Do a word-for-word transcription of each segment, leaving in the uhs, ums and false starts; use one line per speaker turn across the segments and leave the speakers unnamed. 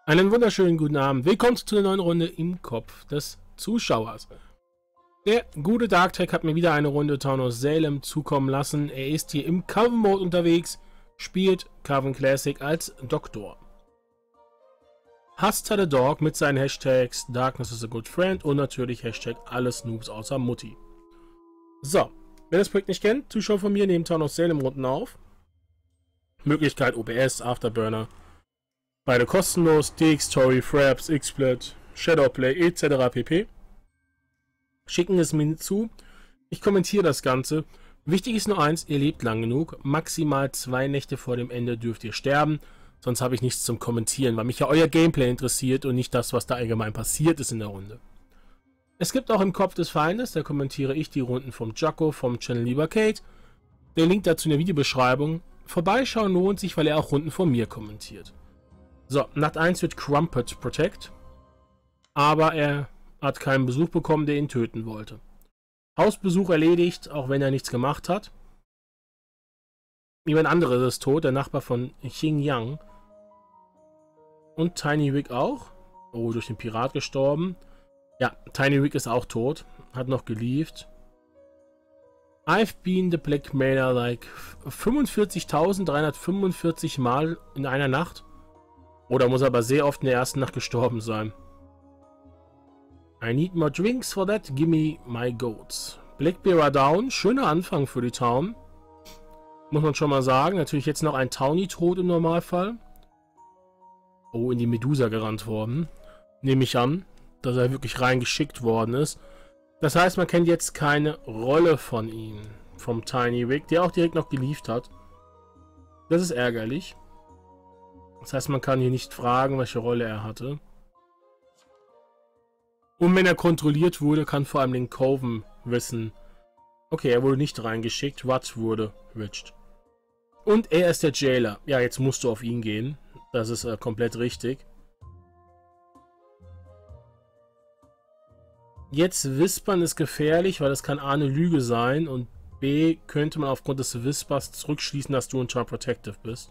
Einen wunderschönen guten Abend. Willkommen zu einer neuen Runde im Kopf des Zuschauers. Der gute Darktech hat mir wieder eine Runde Town of Salem zukommen lassen. Er ist hier im Coven-Mode unterwegs, spielt Coven Classic als Doktor. Hasst the Dog mit seinen Hashtags Darkness is a good friend und natürlich Hashtag alles Noobs außer Mutti. So, wer das Projekt nicht kennt, Zuschauer von mir nehmen Town of Salem Runden auf. Möglichkeit O B S, Afterburner. Beide kostenlos, D X Story, Fraps, Xsplit, Shadowplay et cetera pp. Schicken es mir zu. Ich kommentiere das Ganze. Wichtig ist nur eins, ihr lebt lang genug. Maximal zwei Nächte vor dem Ende dürft ihr sterben. Sonst habe ich nichts zum Kommentieren, weil mich ja euer Gameplay interessiert und nicht das, was da allgemein passiert ist in der Runde. Es gibt auch im Kopf des Feindes, da kommentiere ich die Runden vom Jacko, vom Channel Lieber Kate. Der Link dazu in der Videobeschreibung. Vorbeischauen lohnt sich, weil er auch Runden von mir kommentiert. So, Nacht eins wird Crumpet Protect, aber er hat keinen Besuch bekommen, der ihn töten wollte. Hausbesuch erledigt, auch wenn er nichts gemacht hat. Jemand anderes ist tot, der Nachbar von Xing Yang. Und Tiny Wick auch. Oh, durch den Pirat gestorben. Ja, Tiny Wick ist auch tot, hat noch gelieft. I've been the blackmailer like fünfundvierzigtausenddreihundertfünfundvierzig Mal in einer Nacht. Oder muss aber sehr oft in der ersten Nacht gestorben sein. I need more drinks for that. Gimme my goats. Blackbearer down. Schöner Anfang für die Town. Muss man schon mal sagen. Natürlich jetzt noch ein Townie tot im Normalfall. Oh, in die Medusa gerannt worden. Nehme ich an, dass er wirklich reingeschickt worden ist. Das heißt, man kennt jetzt keine Rolle von ihm. Vom Tiny Wick, der auch direkt noch gelieft hat. Das ist ärgerlich. Das heißt, man kann hier nicht fragen, welche Rolle er hatte. Und wenn er kontrolliert wurde, kann vor allem den Coven wissen. Okay, er wurde nicht reingeschickt. Watt wurde witched. Und er ist der Jailer. Ja, jetzt musst du auf ihn gehen. Das ist äh, komplett richtig. Jetzt Wispern ist gefährlich, weil das kann A eine Lüge sein. Und B könnte man aufgrund des Whispers zurückschließen, dass du ein Child Protective bist.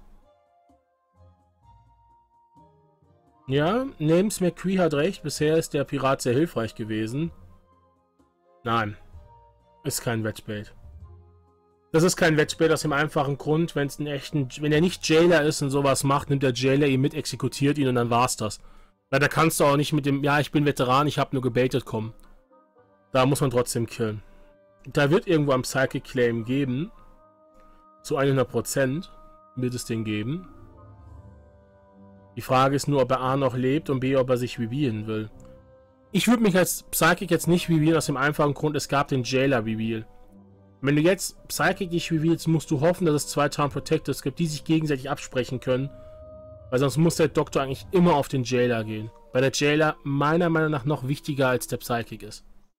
Ja, Names McCree hat recht. Bisher ist der Pirat sehr hilfreich gewesen. Nein. Ist kein Wettbait. Das ist kein Wettbait aus dem einfachen Grund, wenn es einen echten, wenn er nicht Jailer ist und sowas macht, nimmt der Jailer ihn mit, exekutiert ihn und dann war's das. Weil da kannst du auch nicht mit dem, ja, ich bin Veteran, ich habe nur gebaitet kommen. Da muss man trotzdem killen. Da wird irgendwo ein Psychic Claim geben. Zu hundert Prozent wird es den geben. Die Frage ist nur, ob er A noch lebt und B, ob er sich revealen will. Ich würde mich als Psychic jetzt nicht revealen, aus dem einfachen Grund, es gab den Jailer-Reveal. Wenn du jetzt Psychic dich revealst, musst du hoffen, dass es zwei Town Protectors gibt, die sich gegenseitig absprechen können. Weil sonst muss der Doktor eigentlich immer auf den Jailer gehen. Weil der Jailer meiner Meinung nach noch wichtiger als der Psychic ist.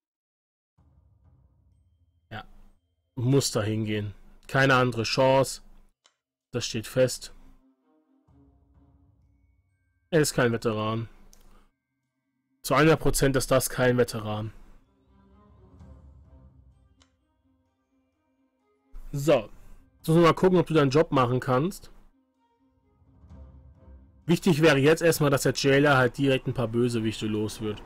Ja. Muss da hingehen. Keine andere Chance. Das steht fest. Er ist kein Veteran. Zu hundert Prozent ist das kein Veteran. So. Jetzt müssen wir mal gucken, ob du deinen Job machen kannst. Wichtig wäre jetzt erstmal, dass der Jailer halt direkt ein paar Bösewichte los wird.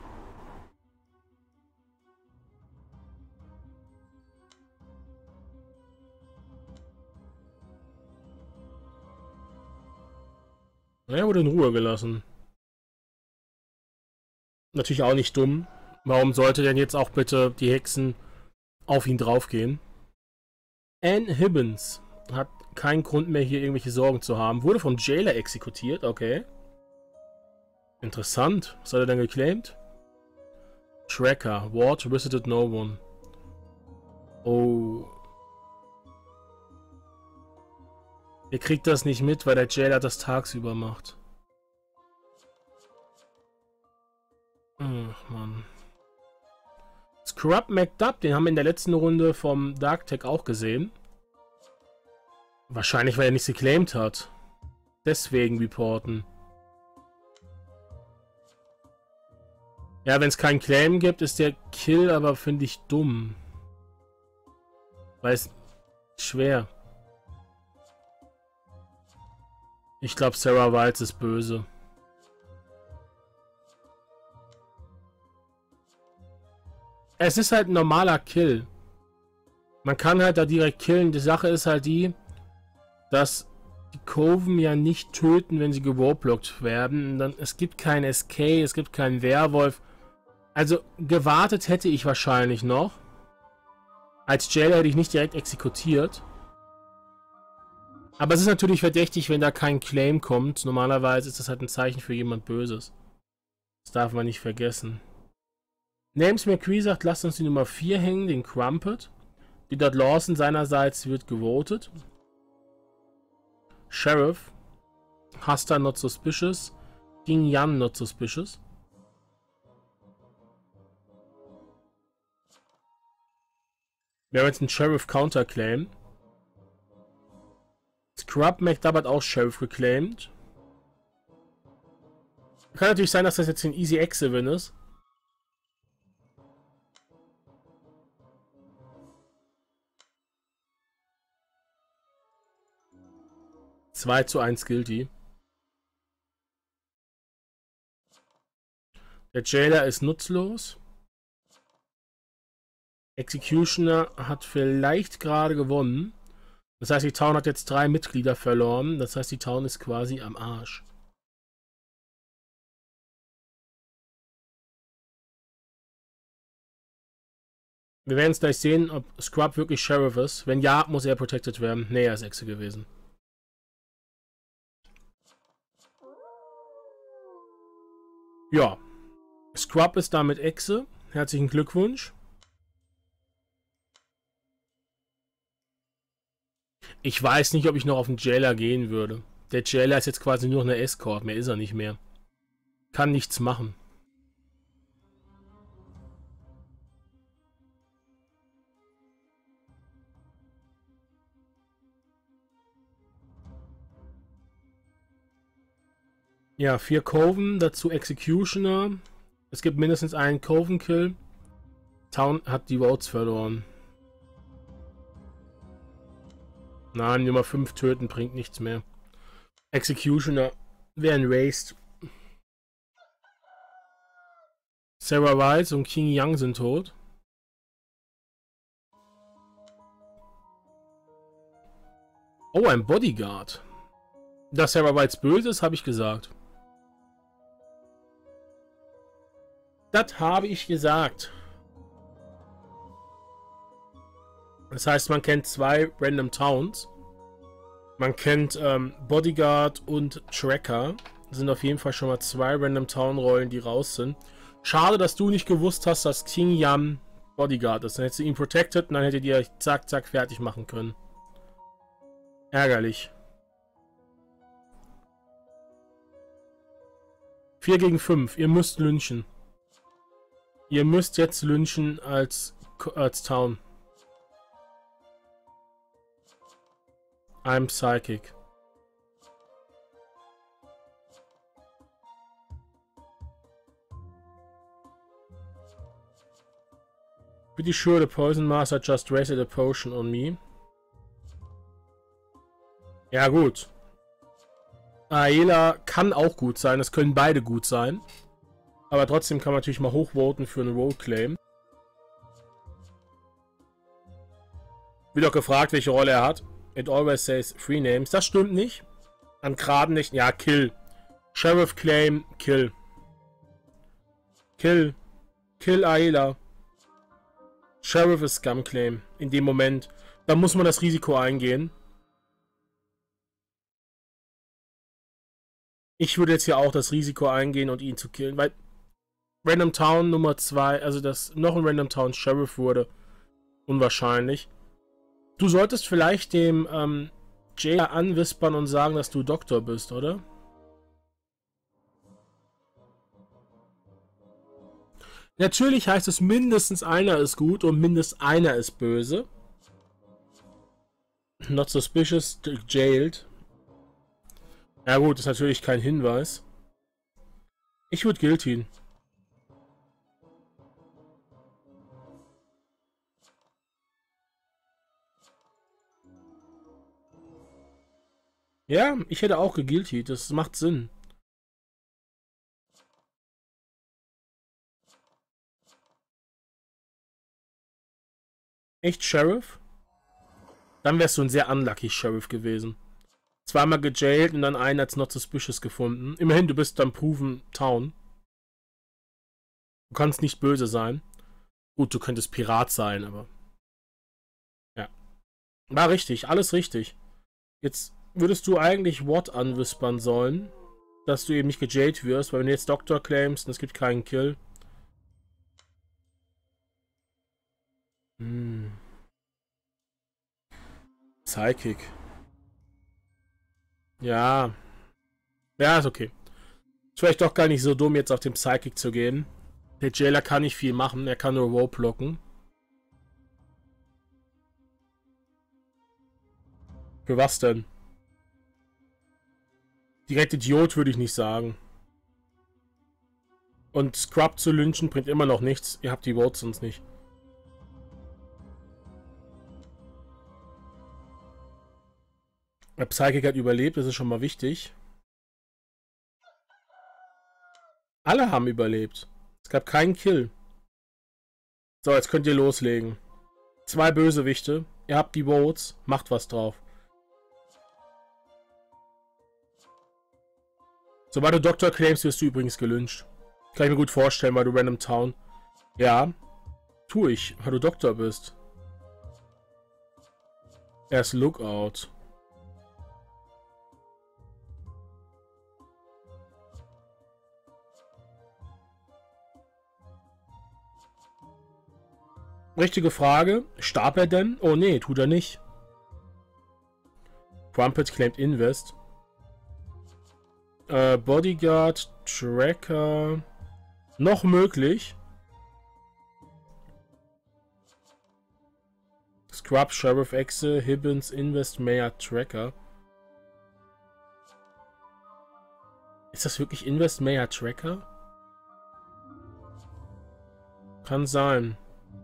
Er wurde in Ruhe gelassen. Natürlich auch nicht dumm. Warum sollte denn jetzt auch bitte die Hexen auf ihn draufgehen? Anne Hibbins hat keinen Grund mehr, hier irgendwelche Sorgen zu haben. Wurde vom Jailer exekutiert, okay. Interessant. Was hat er denn geclaimed? Tracker. Ward visited no one. Oh. Er kriegt das nicht mit, weil der Jailer das tagsüber macht. Ach, Mann. Scrub McDubb, den haben wir in der letzten Runde vom Darktech auch gesehen. Wahrscheinlich, weil er nichts geclaimed hat. Deswegen reporten. Ja, wenn es keinen Claim gibt, ist der Kill aber, finde ich, dumm. Weil es schwer. Ich glaube, Sarah Wiles ist böse. Es ist halt ein normaler Kill. Man kann halt da direkt killen. Die Sache ist halt die, dass die Coven ja nicht töten, wenn sie gewarblockt werden. Dann, es gibt kein S K, es gibt keinen Werwolf. Also gewartet hätte ich wahrscheinlich noch. Als Jailer hätte ich nicht direkt exekutiert. Aber es ist natürlich verdächtig, wenn da kein Claim kommt. Normalerweise ist das halt ein Zeichen für jemand Böses. Das darf man nicht vergessen. Names McCree sagt, lasst uns die Nummer vier hängen, den Crumpet. Die Dot Lawson seinerseits wird gewotet. Sheriff. Hasta not suspicious. King Yan not suspicious. Wir haben jetzt einen Sheriff Counterclaim. Scrub McDubb hat auch Sheriff geclaimed. Kann natürlich sein, dass das jetzt ein Easy X-Win ist. zwei zu eins Guilty. Der Jailer ist nutzlos. Executioner hat vielleicht gerade gewonnen. Das heißt, die Town hat jetzt drei Mitglieder verloren. Das heißt, die Town ist quasi am Arsch. Wir werden es gleich sehen, ob Scrub wirklich Sheriff ist. Wenn ja, muss er protected werden. Nee, er ist Exe gewesen. Ja. Scrub ist damit Exe. Herzlichen Glückwunsch. Ich weiß nicht, ob ich noch auf den Jailer gehen würde. Der Jailer ist jetzt quasi nur noch eine Escort. Mehr ist er nicht mehr. Kann nichts machen. Ja, vier Coven, dazu Executioner. Es gibt mindestens einen Coven-Kill. Town hat die Votes verloren. Nein, Nummer fünf töten bringt nichts mehr. Executioner werden raised. Sarah Rice und King Young sind tot. Oh, ein Bodyguard. Dass Sarah Rice böse ist, habe ich gesagt. Das habe ich gesagt. Das heißt, man kennt zwei Random Towns. Man kennt ähm, Bodyguard und Tracker. Das sind auf jeden Fall schon mal zwei Random Town Rollen, die raus sind. Schade, dass du nicht gewusst hast, dass King Yan Bodyguard ist. Dann hättest du ihn protected und dann hättet ihr euch zack, zack fertig machen können. Ärgerlich. vier gegen fünf. Ihr müsst lynchen. Ihr müsst jetzt lynchen als, als Town. I'm psychic. Pretty sure the Poison Master just wasted a potion on me. Ja gut. Aela kann auch gut sein, es können beide gut sein. Aber trotzdem kann man natürlich mal hochvoten für einen Rollclaim. Wird auch gefragt, welche Rolle er hat. It always says three names. Das stimmt nicht. An geraden nicht. Ja, Kill. Sheriff Claim, Kill. Kill. Kill Aela. Sheriff ist Scum Claim. In dem Moment. Da muss man das Risiko eingehen. Ich würde jetzt hier auch das Risiko eingehen und ihn zu killen, weil Random Town Nummer zwei, also dass noch ein Random Town Sheriff wurde, unwahrscheinlich. Du solltest vielleicht dem ähm, Jailer anwispern und sagen, dass du Doktor bist, oder? Natürlich heißt es, mindestens einer ist gut und mindestens einer ist böse. Not suspicious, jailed. Ja gut, ist natürlich kein Hinweis. Ich würde guilty. Ja, ich hätte auch geguilty, das macht Sinn. Echt Sheriff? Dann wärst du ein sehr unlucky Sheriff gewesen. Zweimal gejailt und dann einen als not suspicious gefunden. Immerhin, du bist dann proven Town. Du kannst nicht böse sein. Gut, du könntest Pirat sein, aber... Ja. War richtig, alles richtig. Jetzt würdest du eigentlich What anwispern sollen, dass du eben nicht gejailt wirst, weil wenn du jetzt Doktor claimst und es gibt keinen Kill... Hm. Psychic. Ja. Ja, ist okay. Ist vielleicht doch gar nicht so dumm, jetzt auf den Psychic zu gehen. Der Jailer kann nicht viel machen, er kann nur Rope blocken. Für was denn? Direkt Idiot würde ich nicht sagen. Und Scrub zu lynchen bringt immer noch nichts. Ihr habt die Votes sonst nicht. Der Psychic hat überlebt, das ist schon mal wichtig. Alle haben überlebt. Es gab keinen Kill. So, jetzt könnt ihr loslegen. Zwei Bösewichte. Ihr habt die Votes. Macht was drauf. Sobald du Doktor claimst, wirst du übrigens gelyncht. Kann ich mir gut vorstellen, weil du Random Town. Ja. Tue ich, weil du Doktor bist. Er ist Lookout. Richtige Frage. Starb er denn? Oh nee, tut er nicht. Crumpet claimt Invest. Äh, Bodyguard, Tracker. Noch möglich. Scrub, Sheriff, Exe, Hibbins, Invest, Mayor, Tracker. Ist das wirklich Invest, Mayor, Tracker? Kann sein.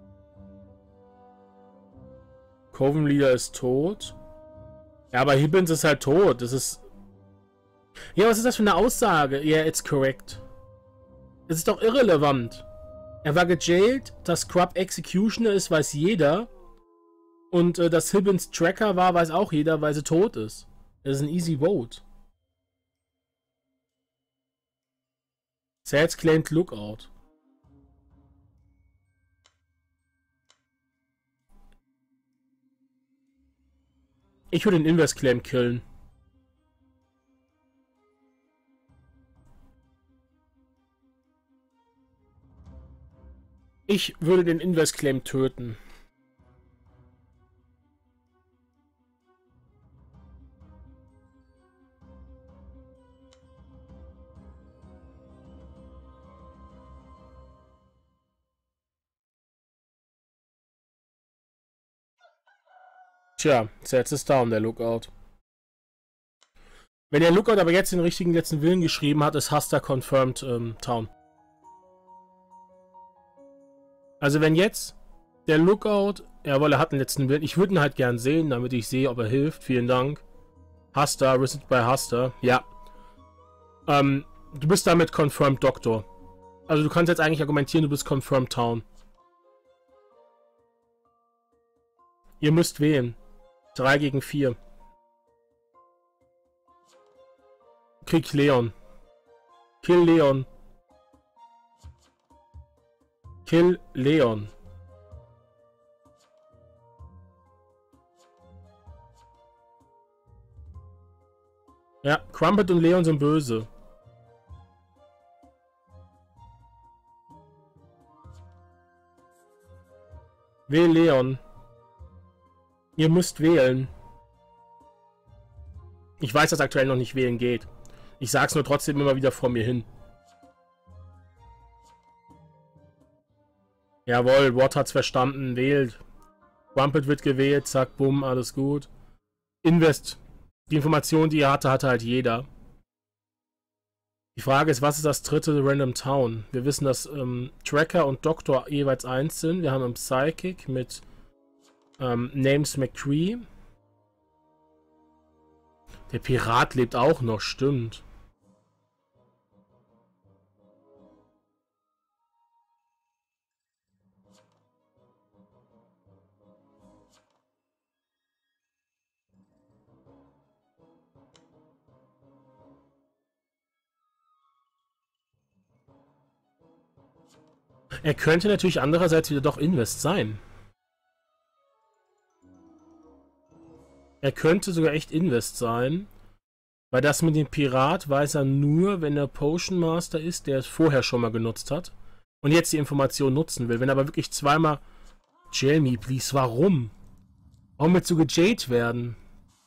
Coven Leader ist tot. Ja, aber Hibbins ist halt tot. Das ist... Ja, was ist das für eine Aussage? Ja, yeah, it's correct. Das ist doch irrelevant. Er war gejailt, dass Scrub Executioner ist, weiß jeder. Und äh, dass Hibbins Tracker war, weiß auch jeder, weil sie tot ist. Das ist ein easy vote. Sales claimed Lookout. Ich würde den Invest-Claim killen. Ich würde den Invest-Claim töten. Tja, Sets ist down, der Lookout. Wenn der Lookout aber jetzt den richtigen letzten Willen geschrieben hat, ist Hasta confirmed ähm, Town. Also wenn jetzt der Lookout, jawohl, er hat den letzten Willen. Ich würde ihn halt gern sehen, damit ich sehe, ob er hilft. Vielen Dank. Hasta, Reset bei Hasta. Ja. Ähm, du bist damit confirmed Doktor. Also du kannst jetzt eigentlich argumentieren, du bist confirmed Town. Ihr müsst wählen. drei gegen vier. Krieg Leon. Kill Leon. Kill Leon. Ja, Crumpet und Leon sind böse. Wähl Leon. Ihr müsst wählen. Ich weiß, dass aktuell noch nicht wählen geht. Ich sag's nur trotzdem immer wieder vor mir hin. Jawohl, Watt hat's verstanden, wählt. Crumpet wird gewählt, zack, bumm, alles gut. Invest. Die Information, die er hatte, hatte halt jeder. Die Frage ist, was ist das dritte Random Town? Wir wissen, dass ähm, Tracker und Doktor jeweils eins sind. Wir haben einen Psychic mit ähm, Names McCree. Der Pirat lebt auch noch, stimmt. Er könnte natürlich andererseits wieder doch Invest sein. Er könnte sogar echt Invest sein. Weil das mit dem Pirat weiß er nur, wenn er Potion Master ist, der es vorher schon mal genutzt hat. Und jetzt die Information nutzen will. Wenn er aber wirklich zweimal... Jail me, please. Warum? Warum willst du gejailt werden?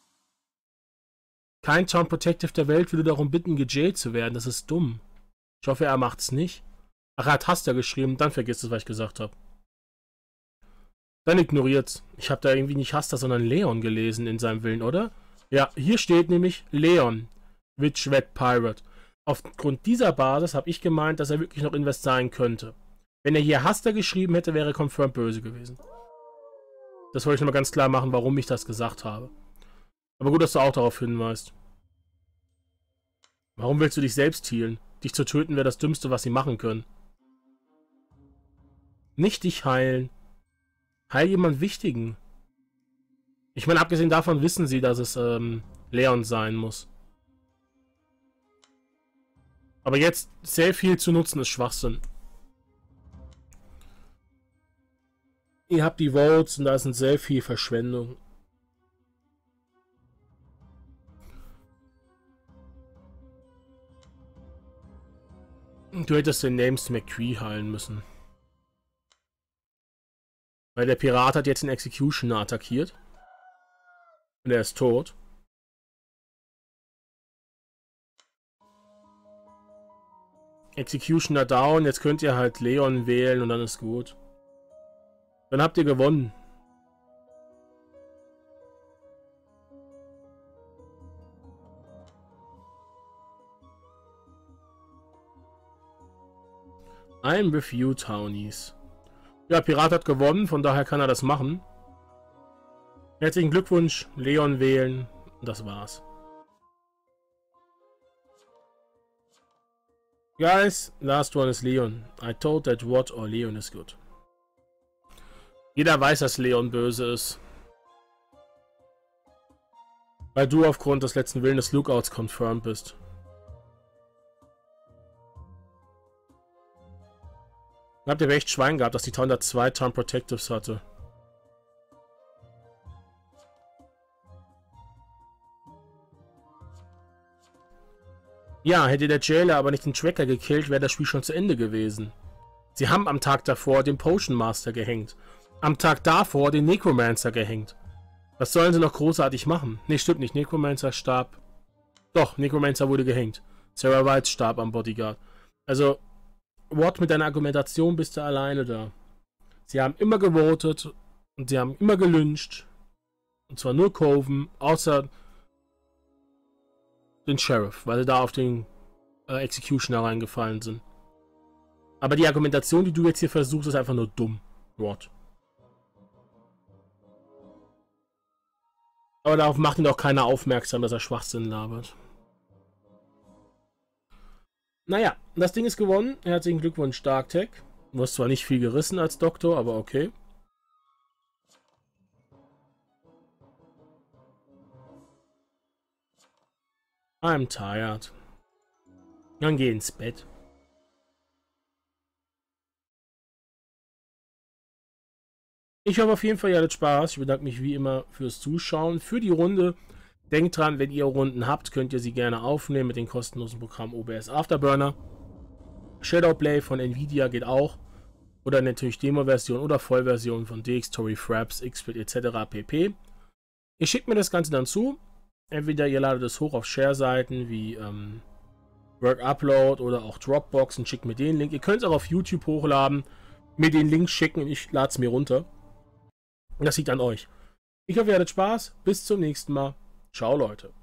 Kein Town Protective der Welt würde darum bitten, gejailt zu werden. Das ist dumm. Ich hoffe, er macht's nicht. Ach, er hat Haster geschrieben. Dann vergisst es, was ich gesagt habe. Dann ignoriert's. Ich habe da irgendwie nicht Haster, sondern Leon gelesen in seinem Willen, oder? Ja, hier steht nämlich Leon. Witch Red Pirate. Aufgrund dieser Basis habe ich gemeint, dass er wirklich noch Invest sein könnte. Wenn er hier Haster geschrieben hätte, wäre er confirmed böse gewesen. Das wollte ich nochmal ganz klar machen, warum ich das gesagt habe. Aber gut, dass du auch darauf hinweist. Warum willst du dich selbst healen? Dich zu töten wäre das Dümmste, was sie machen können. Nicht dich heilen. Heil jemand Wichtigen. Ich meine, abgesehen davon wissen sie, dass es ähm, Leon sein muss. Aber jetzt sehr viel zu nutzen ist Schwachsinn. Ihr habt die Votes und da ist sehr viel Verschwendung. Du hättest den Names McCree heilen müssen. Weil der Pirat hat jetzt den Executioner attackiert. Und er ist tot. Executioner down, jetzt könnt ihr halt Leon wählen und dann ist gut. Dann habt ihr gewonnen. I'm with you, Townies. Ja, Pirat hat gewonnen, von daher kann er das machen. Herzlichen Glückwunsch, Leon wählen. Und das war's. Guys, last one is Leon. I thought that what or Leon is good. Jeder weiß, dass Leon böse ist. Weil du aufgrund des letzten Willen des Lookouts confirmed bist. Dann habt ihr echt Schwein gehabt, dass die Town da zwei Town Protectives hatte. Ja, hätte der Jailer aber nicht den Tracker gekillt, wäre das Spiel schon zu Ende gewesen. Sie haben am Tag davor den Potion Master gehängt. Am Tag davor den Necromancer gehängt. Was sollen sie noch großartig machen? Ne, stimmt nicht. Necromancer starb. Doch, Necromancer wurde gehängt. Sarah White starb am Bodyguard. Also, Watt, mit deiner Argumentation bist du alleine da. Sie haben immer gewotet und sie haben immer gelyncht. Und zwar nur Coven, außer den Sheriff, weil sie da auf den äh, Executioner reingefallen sind. Aber die Argumentation, die du jetzt hier versuchst, ist einfach nur dumm. Watt. Aber darauf macht ihn auch keiner aufmerksam, dass er Schwachsinn labert. Naja, das Ding ist gewonnen. Herzlichen Glückwunsch, Darktech. Du hast zwar nicht viel gerissen als Doktor, aber okay. I'm tired. Dann geh ins Bett. Ich hoffe auf jeden Fall, ihr hattet Spaß. Ich bedanke mich wie immer fürs Zuschauen, für die Runde. Denkt dran, wenn ihr Runden habt, könnt ihr sie gerne aufnehmen mit dem kostenlosen Programm O B S Afterburner. Shadowplay von Nvidia geht auch. Oder natürlich Demo-Version oder Vollversion von Dxtory, Fraps, Xsplit et cetera pp. Ihr schickt mir das Ganze dann zu. Entweder ihr ladet es hoch auf Share-Seiten wie ähm, Work Upload oder auch Dropbox und schickt mir den Link. Ihr könnt es auch auf YouTube hochladen, mir den Link schicken und ich lade es mir runter. Das liegt an euch. Ich hoffe, ihr hattet Spaß. Bis zum nächsten Mal. Ciao, Leute.